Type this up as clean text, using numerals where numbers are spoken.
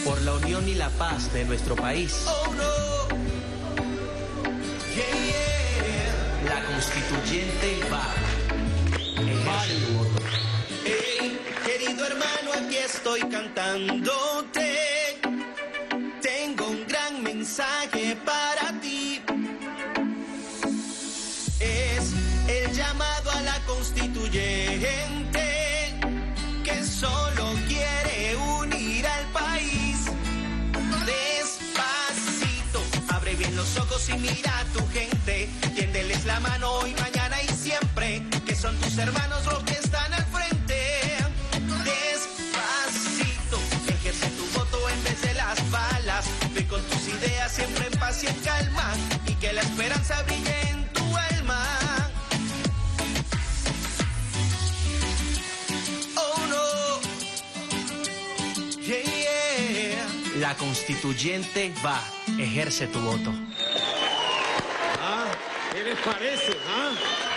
por la unión y la paz de nuestro país. Oh no, yeah, yeah. La constituyente va. Ejerce tu voto. Hey, querido hermano, aquí estoy cantándote. Tengo un gran mensaje para ti. Es el llamado a la constituyente que solo quiere unir al país. Despacito, abre bien los ojos y mira a tu gente. Tiéndeles la mano hoy, mañana y siempre, que son tus hermanos los que están al frente. Despacito, ejerce tu voto en vez de las balas. Ve con tus ideas siempre en paz y en calma, y que la esperanza brille en tu alma. Oh no, yeah, yeah. La constituyente va. Ejerce tu voto. ¿Qué les parece?